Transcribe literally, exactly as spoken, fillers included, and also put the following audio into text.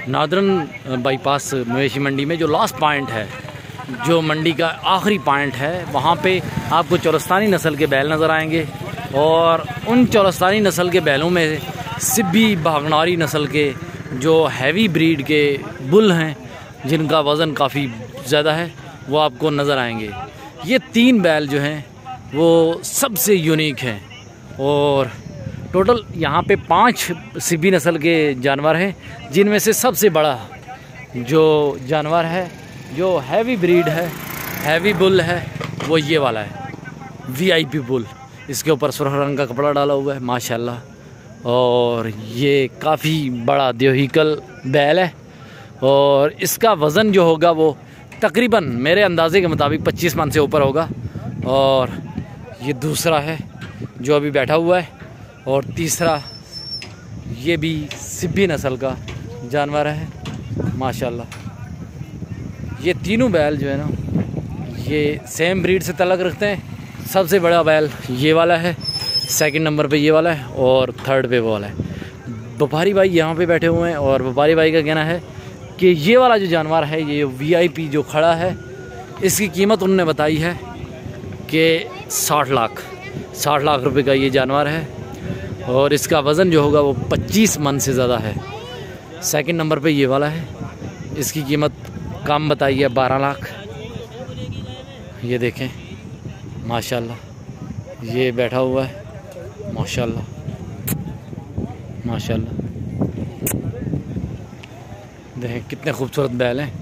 Northern bypass मवेशी मंडी में जो लास्ट पॉइंट है, जो मंडी का आखिरी पॉइंट है, वहाँ पे आपको चौरस्तानी नस्ल के बैल नज़र आएंगे। और उन चौरस्तानी नस्ल के बैलों में सिब्बी भागनारी नस्ल के जो हैवी ब्रीड के बुल हैं, जिनका वज़न काफ़ी ज़्यादा है, वो आपको नज़र आएंगे। ये तीन बैल जो हैं वो सबसे यूनिक हैं। और टोटल यहाँ पे पांच सिब्बी नस्ल के जानवर हैं, जिनमें से सबसे बड़ा जो जानवर है, जो हैवी ब्रीड है, हैवी बुल है, वो ये वाला है, वीआईपी बुल। इसके ऊपर सुर्ख रंग का कपड़ा डाला हुआ है माशाल्लाह। और ये काफ़ी बड़ा देहिकल बैल है और इसका वज़न जो होगा वो तकरीबन मेरे अंदाज़े के मुताबिक पच्चीस मन से ऊपर होगा। और ये दूसरा है जो अभी बैठा हुआ है, और तीसरा ये भी सिब्बी नस्ल का जानवर है माशाल्लाह। ये तीनों बैल जो है ना, ये सेम ब्रीड से तलक रखते हैं। सबसे बड़ा बैल ये वाला है, सेकंड नंबर पे ये वाला है, और थर्ड पे वो वाला है। व्यापारी भाई यहाँ पे बैठे हुए हैं और व्यापारी भाई का कहना है कि ये वाला जो जानवर है, ये वीआईपी जो खड़ा है, इसकी कीमत उन्होंने बताई है कि साठ लाख साठ लाख रुपए का ये जानवर है। और इसका वज़न जो होगा वो पच्चीस मन से ज़्यादा है। सेकंड नंबर पे ये वाला है, इसकी कीमत कम बताई है बारह लाख। ये देखें माशाल्लाह, ये बैठा हुआ है माशाल्लाह माशाल्लाह। देखें कितने खूबसूरत बैल हैं।